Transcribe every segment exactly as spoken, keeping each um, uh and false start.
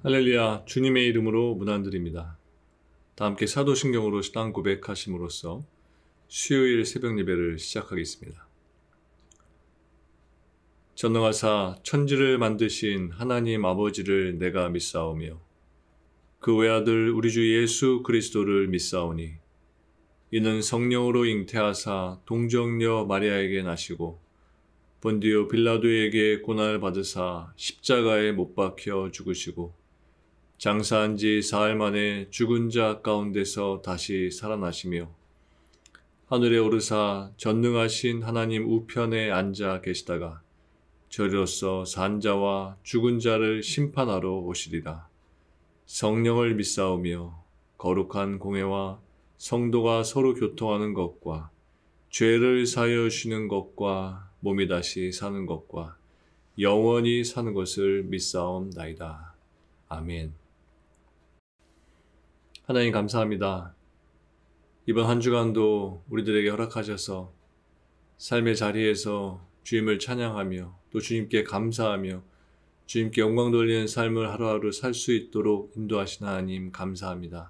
할렐루야, 주님의 이름으로 문안드립니다. 다 함께 사도신경으로 신앙 고백하심으로써 수요일 새벽 예배를 시작하겠습니다. 전능하사 천지를 만드신 하나님 아버지를 내가 믿사오며 그 외아들 우리 주 예수 그리스도를 믿사오니 이는 성령으로 잉태하사 동정녀 마리아에게 나시고 본디오 빌라도에게 고난을 받으사 십자가에 못 박혀 죽으시고 장사한 지 사흘 만에 죽은 자 가운데서 다시 살아나시며 하늘에 오르사 전능하신 하나님 우편에 앉아 계시다가 저리로서 산 자와 죽은 자를 심판하러 오시리라. 성령을 믿사오며 거룩한 공회와 성도가 서로 교통하는 것과 죄를 사하여 주시는 것과 몸이 다시 사는 것과 영원히 사는 것을 믿사옵나이다. 아멘. 하나님 감사합니다. 이번 한 주간도 우리들에게 허락하셔서 삶의 자리에서 주님을 찬양하며 또 주님께 감사하며 주님께 영광 돌리는 삶을 하루하루 살 수 있도록 인도하신 하나님 감사합니다.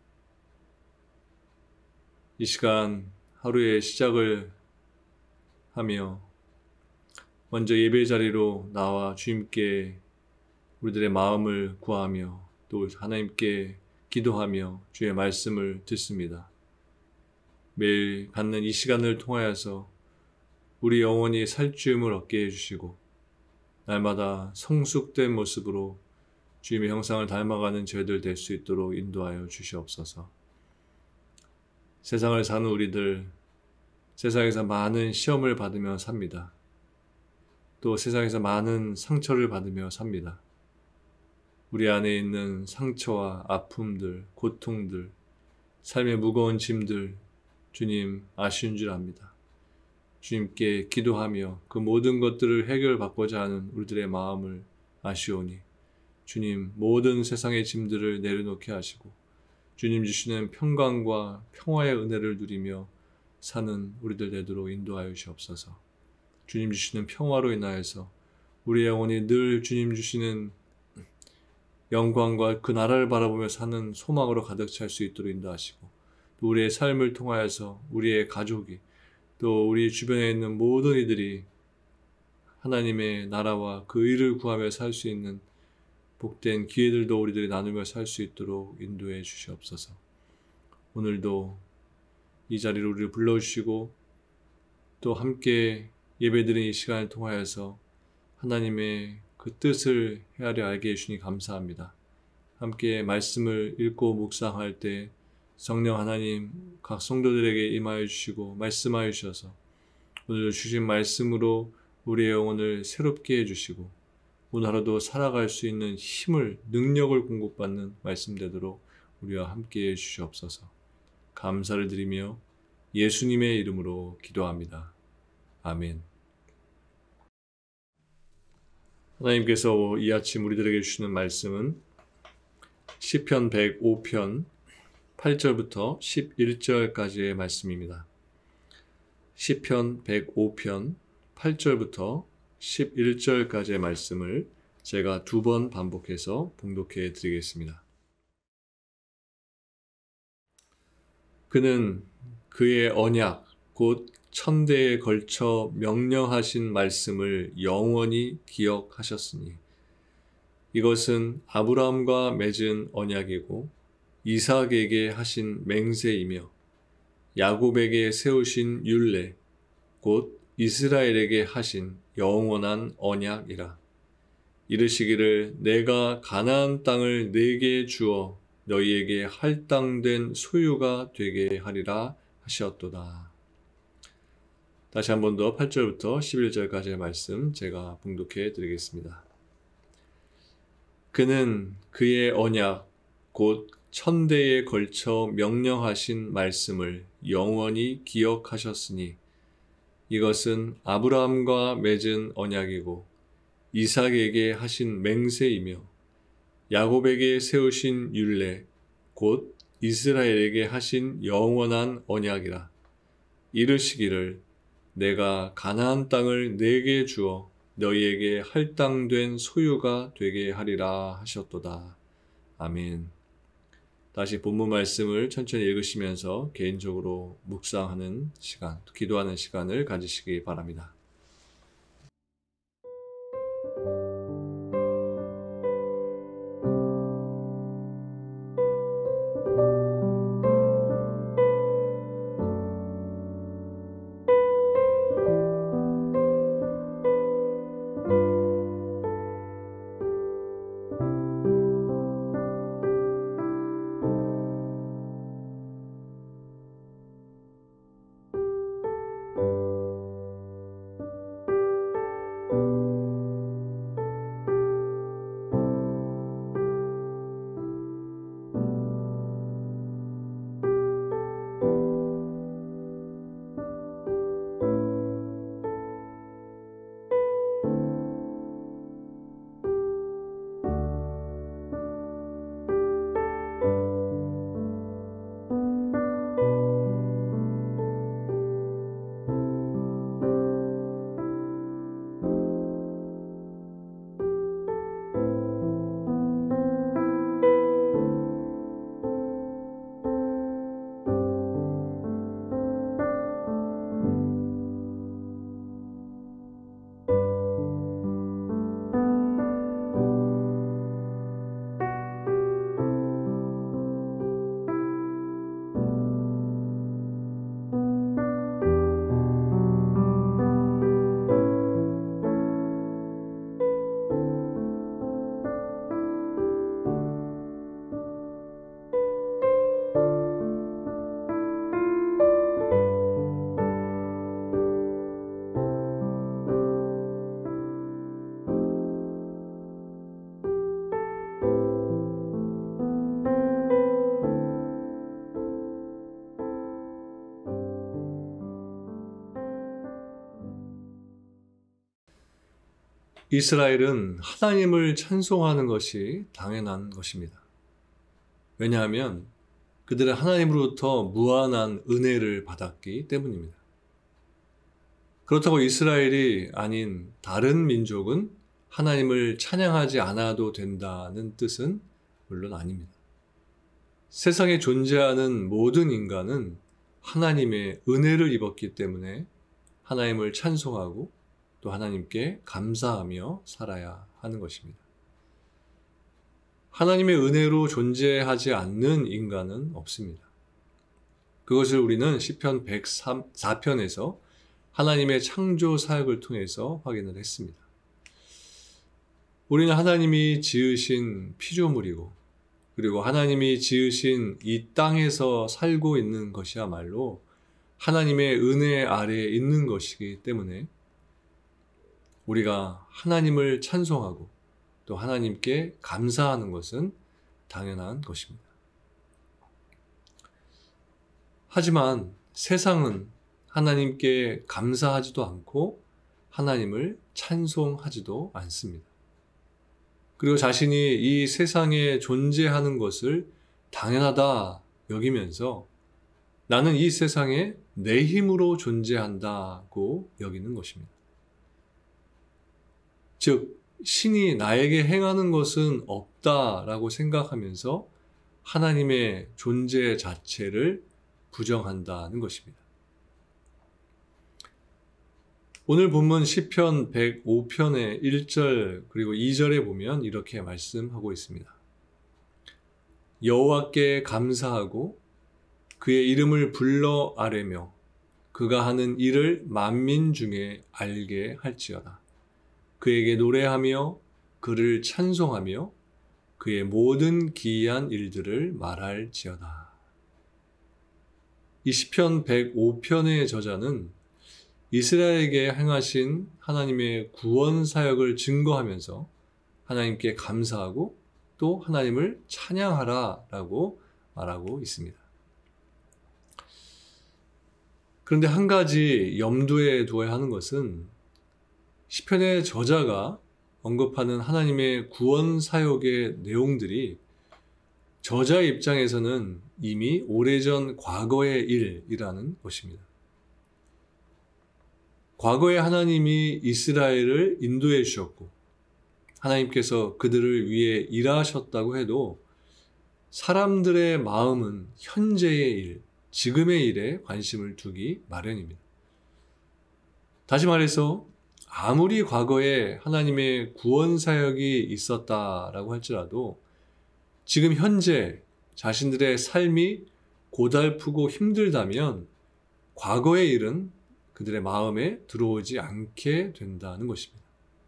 이 시간 하루의 시작을 하며 먼저 예배 자리로 나와 주님께 우리들의 마음을 구하며 또 하나님께 기도하며 주의 말씀을 듣습니다. 매일 갖는 이 시간을 통하여서 우리 영혼이 살찌움을 얻게 해주시고 날마다 성숙된 모습으로 주님의 형상을 닮아가는 저희들 될 수 있도록 인도하여 주시옵소서. 세상을 사는 우리들, 세상에서 많은 시험을 받으며 삽니다. 또 세상에서 많은 상처를 받으며 삽니다. 우리 안에 있는 상처와 아픔들, 고통들, 삶의 무거운 짐들 주님 아쉬운 줄 압니다. 주님께 기도하며 그 모든 것들을 해결받고자 하는 우리들의 마음을 아시오니 주님 모든 세상의 짐들을 내려놓게 하시고 주님 주시는 평강과 평화의 은혜를 누리며 사는 우리들 되도록 인도하여 주시옵소서. 주님 주시는 평화로 인하여서 우리 영혼이 늘 주님 주시는 영광과 그 나라를 바라보며 사는 소망으로 가득 찰 수 있도록 인도하시고 또 우리의 삶을 통하여서 우리의 가족이 또 우리 주변에 있는 모든 이들이 하나님의 나라와 그 의를 구하며 살 수 있는 복된 기회들도 우리들이 나누며 살 수 있도록 인도해 주시옵소서. 오늘도 이 자리로 우리를 불러주시고 또 함께 예배드린 이 시간을 통하여서 하나님의 그 뜻을 헤아려 알게 해주시니 감사합니다. 함께 말씀을 읽고 묵상할 때 성령 하나님 각 성도들에게 임하여 주시고 말씀하여 주셔서 오늘 주신 말씀으로 우리의 영혼을 새롭게 해주시고 오늘 하루도 살아갈 수 있는 힘을 능력을 공급받는 말씀 되도록 우리와 함께 해주시옵소서. 감사를 드리며 예수님의 이름으로 기도합니다. 아멘. 하나님께서 이 아침 우리들에게 주시는 말씀은 시편 백오 편 팔 절부터 십일 절까지의 말씀입니다. 시편 백오 편 팔 절부터 십일 절까지의 말씀을 제가 두 번 반복해서 봉독해 드리겠습니다. 그는 그의 언약 곧 천대에 걸쳐 명령하신 말씀을 영원히 기억하셨으니 이것은 아브라함과 맺은 언약이고 이삭에게 하신 맹세이며 야곱에게 세우신 율례 곧 이스라엘에게 하신 영원한 언약이라. 이르시기를 내가 가나안 땅을 네게 주어 너희에게 할당된 소유가 되게 하리라 하셨도다. 다시 한 번 더 팔 절부터 십일 절까지의 말씀 제가 봉독해 드리겠습니다. 그는 그의 언약 곧 천대에 걸쳐 명령하신 말씀을 영원히 기억하셨으니 이것은 아브라함과 맺은 언약이고 이삭에게 하신 맹세이며 야곱에게 세우신 율례 곧 이스라엘에게 하신 영원한 언약이라. 이르시기를 내가 가나안 땅을 네게 주어 너희에게 할당된 소유가 되게 하리라 하셨도다. 아멘. 다시 본문 말씀을 천천히 읽으시면서 개인적으로 묵상하는 시간, 기도하는 시간을 가지시기 바랍니다. 이스라엘은 하나님을 찬송하는 것이 당연한 것입니다. 왜냐하면 그들은 하나님으로부터 무한한 은혜를 받았기 때문입니다. 그렇다고 이스라엘이 아닌 다른 민족은 하나님을 찬양하지 않아도 된다는 뜻은 물론 아닙니다. 세상에 존재하는 모든 인간은 하나님의 은혜를 입었기 때문에 하나님을 찬송하고 또 하나님께 감사하며 살아야 하는 것입니다. 하나님의 은혜로 존재하지 않는 인간은 없습니다. 그것을 우리는 시편 백사 편에서 하나님의 창조 사역을 통해서 확인을 했습니다. 우리는 하나님이 지으신 피조물이고 그리고 하나님이 지으신 이 땅에서 살고 있는 것이야말로 하나님의 은혜 아래에 있는 것이기 때문에 우리가 하나님을 찬송하고 또 하나님께 감사하는 것은 당연한 것입니다. 하지만 세상은 하나님께 감사하지도 않고 하나님을 찬송하지도 않습니다. 그리고 자신이 이 세상에 존재하는 것을 당연하다 여기면서 나는 이 세상에 내 힘으로 존재한다고 여기는 것입니다. 즉, 신이 나에게 행하는 것은 없다라고 생각하면서 하나님의 존재 자체를 부정한다는 것입니다. 오늘 본문 시편 백오 편의 일 절 그리고 이 절에 보면 이렇게 말씀하고 있습니다. 여호와께 감사하고 그의 이름을 불러 아뢰며 그가 하는 일을 만민 중에 알게 할지어다. 그에게 노래하며 그를 찬송하며 그의 모든 기이한 일들을 말할지어다. 이 시편 백오 편의 저자는 이스라엘에게 행하신 하나님의 구원 사역을 증거하면서 하나님께 감사하고 또 하나님을 찬양하라라고 말하고 있습니다. 그런데 한 가지 염두에 두어야 하는 것은 시편의 저자가 언급하는 하나님의 구원 사역의 내용들이 저자의 입장에서는 이미 오래전 과거의 일이라는 것입니다. 과거에 하나님이 이스라엘을 인도해 주셨고 하나님께서 그들을 위해 일하셨다고 해도 사람들의 마음은 현재의 일, 지금의 일에 관심을 두기 마련입니다. 다시 말해서 아무리 과거에 하나님의 구원 사역이 있었다라고 할지라도 지금 현재 자신들의 삶이 고달프고 힘들다면 과거의 일은 그들의 마음에 들어오지 않게 된다는 것입니다.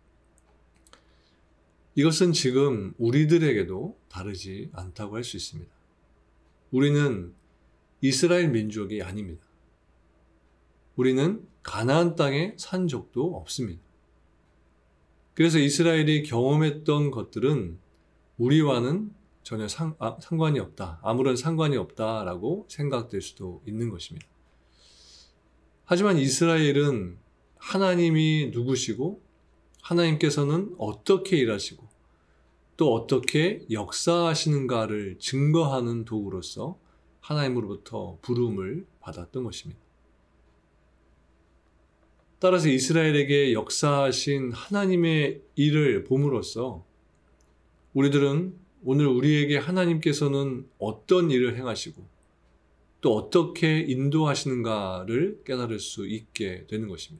이것은 지금 우리들에게도 다르지 않다고 할 수 있습니다. 우리는 이스라엘 민족이 아닙니다. 우리는 가나안 땅에 산 적도 없습니다. 그래서 이스라엘이 경험했던 것들은 우리와는 전혀 상, 아, 상관이 없다, 아무런 상관이 없다라고 생각될 수도 있는 것입니다. 하지만 이스라엘은 하나님이 누구시고 하나님께서는 어떻게 일하시고 또 어떻게 역사하시는가를 증거하는 도구로서 하나님으로부터 부름을 받았던 것입니다. 따라서 이스라엘에게 역사하신 하나님의 일을 봄으로써 우리들은 오늘 우리에게 하나님께서는 어떤 일을 행하시고 또 어떻게 인도하시는가를 깨달을 수 있게 되는 것입니다.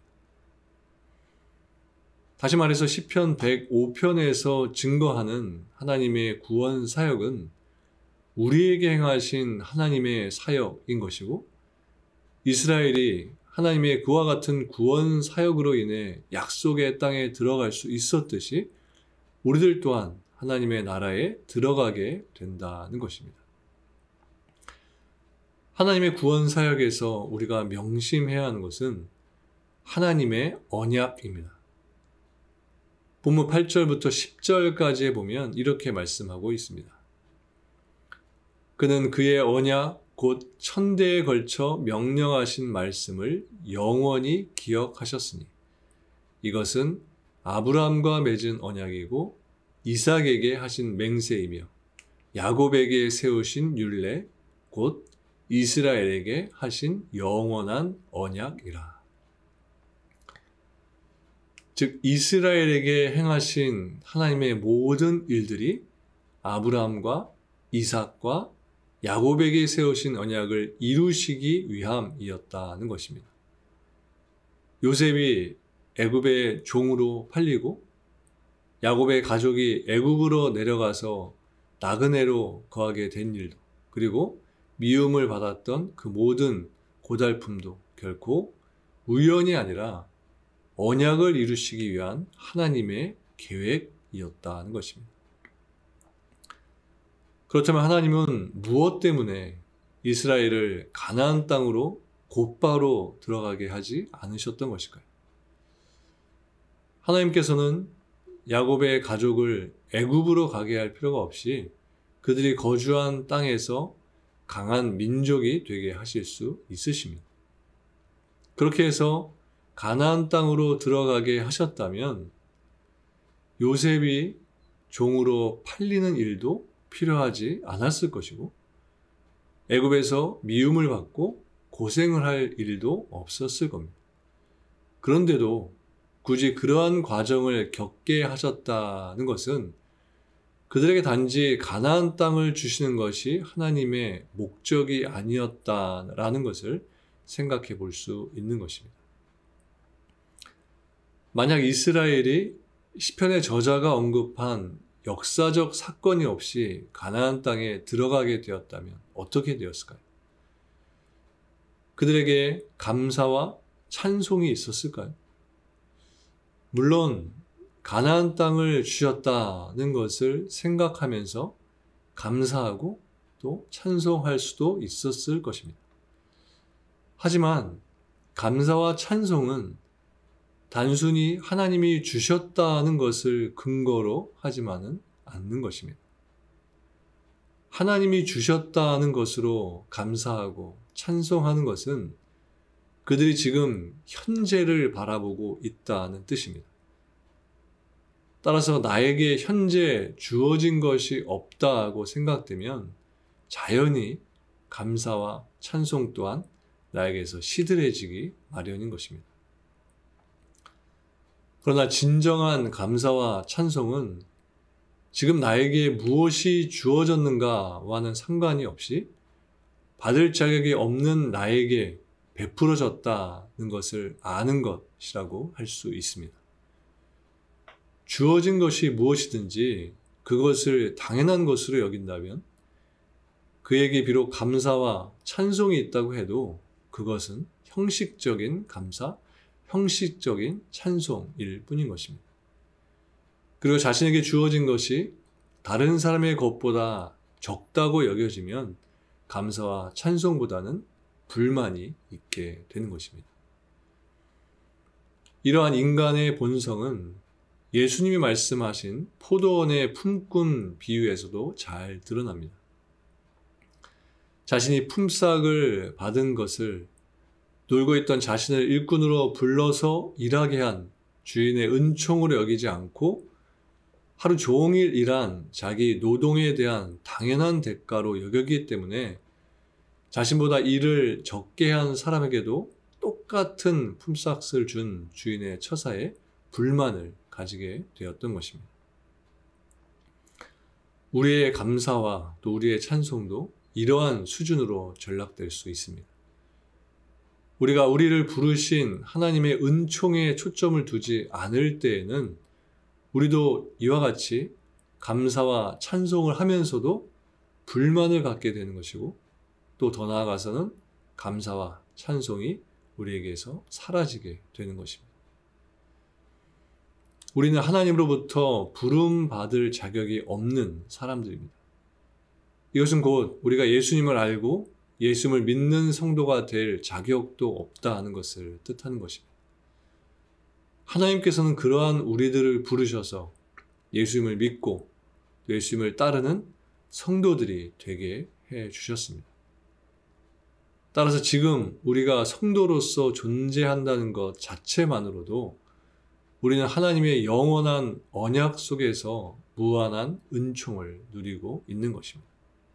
다시 말해서 시편 백오 편에서 증거하는 하나님의 구원 사역은 우리에게 행하신 하나님의 사역인 것이고, 이스라엘이 하나님의 그와 같은 구원 사역으로 인해 약속의 땅에 들어갈 수 있었듯이 우리들 또한 하나님의 나라에 들어가게 된다는 것입니다. 하나님의 구원 사역에서 우리가 명심해야 하는 것은 하나님의 언약입니다. 본문 팔 절부터 십 절까지에 보면 이렇게 말씀하고 있습니다. 그는 그의 언약 곧 천대에 걸쳐 명령하신 말씀을 영원히 기억하셨으니 이것은 아브라함과 맺은 언약이고 이삭에게 하신 맹세이며 야곱에게 세우신 율례 곧 이스라엘에게 하신 영원한 언약이라. 즉 이스라엘에게 행하신 하나님의 모든 일들이 아브라함과 이삭과 야곱에게 세우신 언약을 이루시기 위함이었다는 것입니다. 요셉이 애굽의 종으로 팔리고 야곱의 가족이 애굽으로 내려가서 나그네로 거하게 된 일도, 그리고 미움을 받았던 그 모든 고달픔도 결코 우연이 아니라 언약을 이루시기 위한 하나님의 계획이었다는 것입니다. 그렇다면 하나님은 무엇 때문에 이스라엘을 가나안 땅으로 곧바로 들어가게 하지 않으셨던 것일까요? 하나님께서는 야곱의 가족을 애굽으로 가게 할 필요가 없이 그들이 거주한 땅에서 강한 민족이 되게 하실 수 있으십니다. 그렇게 해서 가나안 땅으로 들어가게 하셨다면 요셉이 종으로 팔리는 일도 필요하지 않았을 것이고 애굽에서 미움을 받고 고생을 할 일도 없었을 겁니다. 그런데도 굳이 그러한 과정을 겪게 하셨다는 것은 그들에게 단지 가나안 땅을 주시는 것이 하나님의 목적이 아니었다라는 것을 생각해 볼 수 있는 것입니다. 만약 이스라엘이 시편의 저자가 언급한 역사적 사건이 없이 가나안 땅에 들어가게 되었다면 어떻게 되었을까요? 그들에게 감사와 찬송이 있었을까요? 물론 가나안 땅을 주셨다는 것을 생각하면서 감사하고 또 찬송할 수도 있었을 것입니다. 하지만 감사와 찬송은 단순히 하나님이 주셨다는 것을 근거로 하지만은 않는 것입니다. 하나님이 주셨다는 것으로 감사하고 찬송하는 것은 그들이 지금 현재를 바라보고 있다는 뜻입니다. 따라서 나에게 현재 주어진 것이 없다고 생각되면 자연히 감사와 찬송 또한 나에게서 시들해지기 마련인 것입니다. 그러나 진정한 감사와 찬송은 지금 나에게 무엇이 주어졌는가와는 상관이 없이 받을 자격이 없는 나에게 베풀어졌다는 것을 아는 것이라고 할 수 있습니다. 주어진 것이 무엇이든지 그것을 당연한 것으로 여긴다면 그에게 비록 감사와 찬송이 있다고 해도 그것은 형식적인 감사, 형식적인 찬송일 뿐인 것입니다. 그리고 자신에게 주어진 것이 다른 사람의 것보다 적다고 여겨지면 감사와 찬송보다는 불만이 있게 되는 것입니다. 이러한 인간의 본성은 예수님이 말씀하신 포도원의 품꾼 비유에서도 잘 드러납니다. 자신이 품삯을 받은 것을 놀고 있던 자신을 일꾼으로 불러서 일하게 한 주인의 은총으로 여기지 않고 하루 종일 일한 자기 노동에 대한 당연한 대가로 여겼기 때문에 자신보다 일을 적게 한 사람에게도 똑같은 품삯을 준 주인의 처사에 불만을 가지게 되었던 것입니다. 우리의 감사와 또 우리의 찬송도 이러한 수준으로 전락될 수 있습니다. 우리가 우리를 부르신 하나님의 은총에 초점을 두지 않을 때에는 우리도 이와 같이 감사와 찬송을 하면서도 불만을 갖게 되는 것이고 또 더 나아가서는 감사와 찬송이 우리에게서 사라지게 되는 것입니다. 우리는 하나님으로부터 부름받을 자격이 없는 사람들입니다. 이것은 곧 우리가 예수님을 알고 예수님을 믿는 성도가 될 자격도 없다는 것을 뜻하는 것입니다. 하나님께서는 그러한 우리들을 부르셔서 예수님을 믿고 예수님을 따르는 성도들이 되게 해 주셨습니다. 따라서 지금 우리가 성도로서 존재한다는 것 자체만으로도 우리는 하나님의 영원한 언약 속에서 무한한 은총을 누리고 있는 것입니다.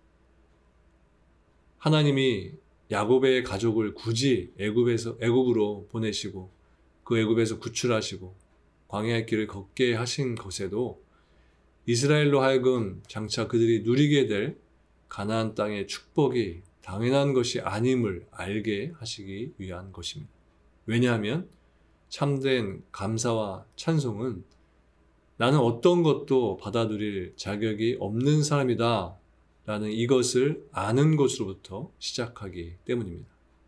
하나님이 야곱의 가족을 굳이 애굽에서 애굽으로 보내시고 그 애굽에서 구출하시고 광야의 길을 걷게 하신 것에도 이스라엘로 하여금 장차 그들이 누리게 될 가나안 땅의 축복이 당연한 것이 아님을 알게 하시기 위한 것입니다. 왜냐하면 참된 감사와 찬송은 나는 어떤 것도 받아 누릴 자격이 없는 사람이다 라는 이것을 아는 것으로부터 시작하기 때문입니다.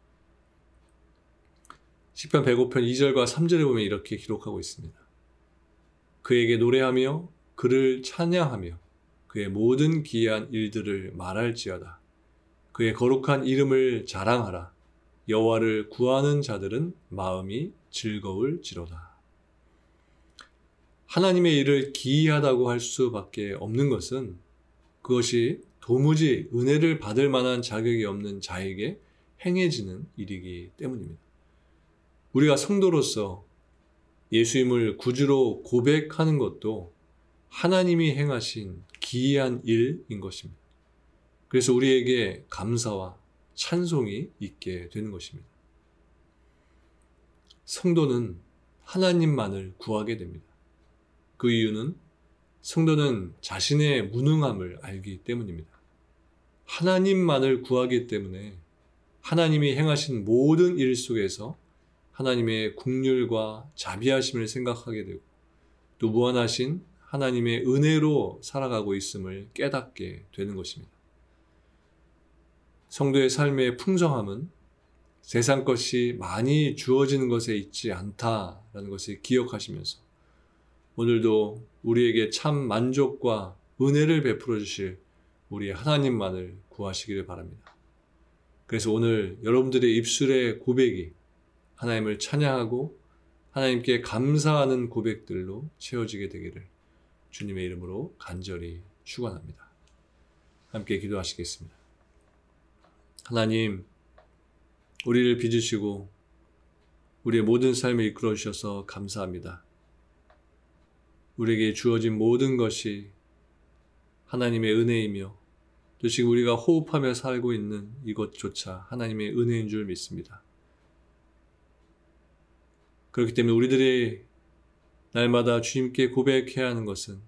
시편 백오 편 이 절과 삼 절에 보면 이렇게 기록하고 있습니다. 그에게 노래하며 그를 찬양하며 그의 모든 기이한 일들을 말할지어다. 그의 거룩한 이름을 자랑하라. 여호와를 구하는 자들은 마음이 즐거울지로다. 하나님의 일을 기이하다고 할 수밖에 없는 것은 그것이 도무지 은혜를 받을 만한 자격이 없는 자에게 행해지는 일이기 때문입니다. 우리가 성도로서 예수님을 구주로 고백하는 것도 하나님이 행하신 기이한 일인 것입니다. 그래서 우리에게 감사와 찬송이 있게 되는 것입니다. 성도는 하나님만을 구하게 됩니다. 그 이유는 성도는 자신의 무능함을 알기 때문입니다. 하나님만을 구하기 때문에 하나님이 행하신 모든 일 속에서 하나님의 긍휼과 자비하심을 생각하게 되고 또 무한하신 하나님의 은혜로 살아가고 있음을 깨닫게 되는 것입니다. 성도의 삶의 풍성함은 세상 것이 많이 주어지는 것에 있지 않다라는 것을 기억하시면서 오늘도 우리에게 참 만족과 은혜를 베풀어 주실 우리 하나님만을 구하시기를 바랍니다. 그래서 오늘 여러분들의 입술의 고백이 하나님을 찬양하고 하나님께 감사하는 고백들로 채워지게 되기를 주님의 이름으로 간절히 축원합니다. 함께 기도하시겠습니다. 하나님, 우리를 빚으시고 우리의 모든 삶을 이끌어 주셔서 감사합니다. 우리에게 주어진 모든 것이 하나님의 은혜이며 또 지금 우리가 호흡하며 살고 있는 이것조차 하나님의 은혜인 줄 믿습니다. 그렇기 때문에 우리들이 날마다 주님께 고백해야 하는 것은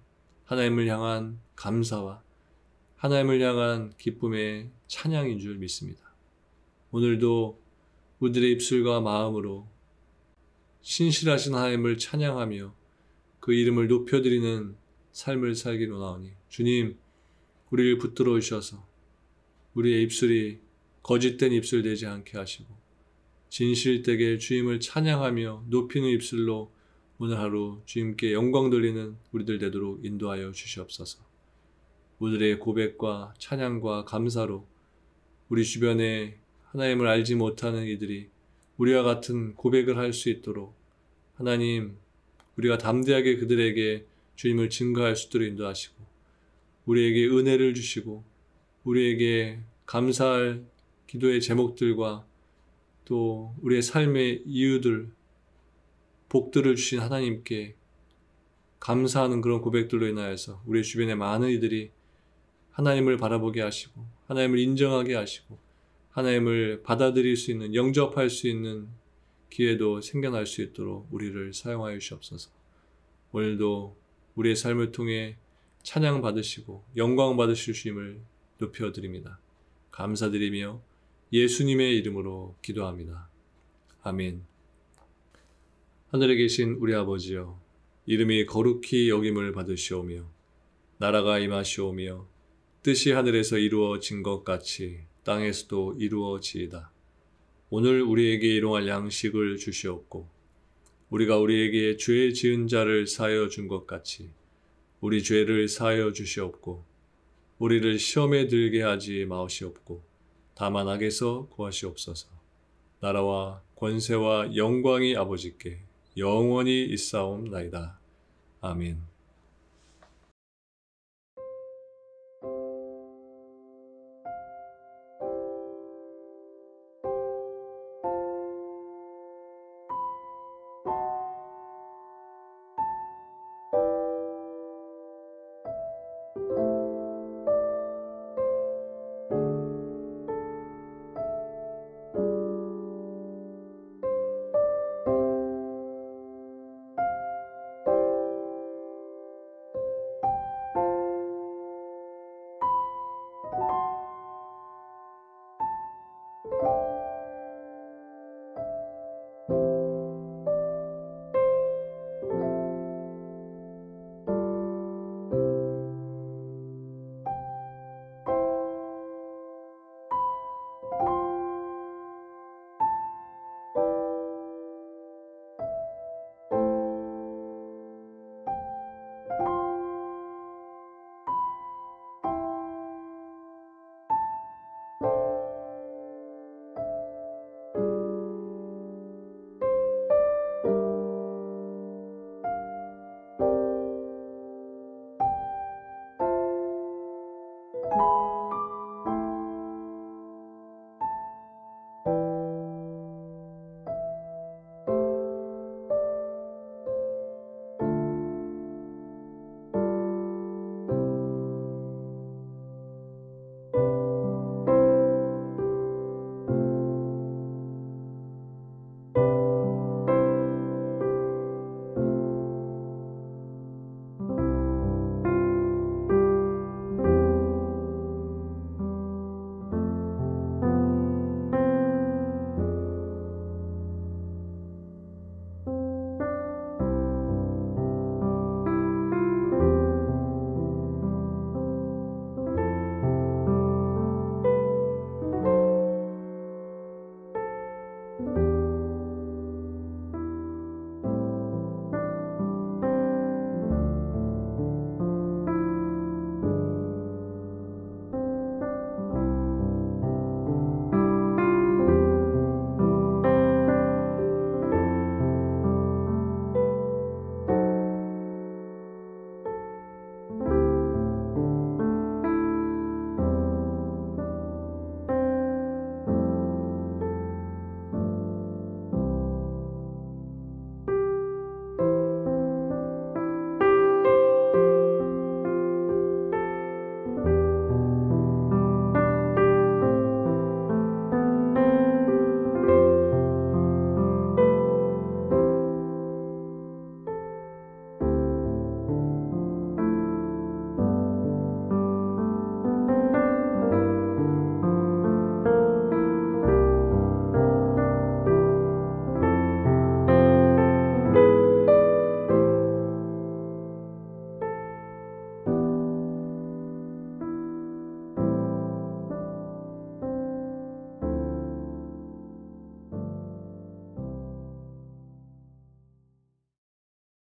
하나님을 향한 감사와 하나님을 향한 기쁨의 찬양인 줄 믿습니다. 오늘도 우리들의 입술과 마음으로 신실하신 하나님을 찬양하며 그 이름을 높여드리는 삶을 살기로 나오니 주님, 우리를 붙들어 주셔서 우리의 입술이 거짓된 입술 되지 않게 하시고 진실되게 주님을 찬양하며 높이는 입술로 오늘 하루 주님께 영광 돌리는 우리들 되도록 인도하여 주시옵소서. 우리들의 고백과 찬양과 감사로 우리 주변에 하나님을 알지 못하는 이들이 우리와 같은 고백을 할 수 있도록 하나님, 우리가 담대하게 그들에게 주님을 증거할 수 있도록 인도하시고 우리에게 은혜를 주시고 우리에게 감사할 기도의 제목들과 또 우리의 삶의 이유들, 복들을 주신 하나님께 감사하는 그런 고백들로 인하여서 우리 주변의 많은 이들이 하나님을 바라보게 하시고 하나님을 인정하게 하시고 하나님을 받아들일 수 있는, 영접할 수 있는 기회도 생겨날 수 있도록 우리를 사용하여 주시옵소서. 오늘도 우리의 삶을 통해 찬양 받으시고 영광 받으실 주님을 높여드립니다. 감사드리며 예수님의 이름으로 기도합니다. 아멘. 하늘에 계신 우리 아버지여, 이름이 거룩히 여김을 받으시오며 나라가 임하시오며 뜻이 하늘에서 이루어진 것 같이 땅에서도 이루어지이다. 오늘 우리에게 일용할 양식을 주시옵고 우리가 우리에게 죄 지은 자를 사하여 준 것 같이 우리 죄를 사하여 주시옵고 우리를 시험에 들게 하지 마시옵고 다만 악에서 구하시옵소서. 나라와 권세와 영광이 아버지께 영원히 있사옵나이다. 아멘.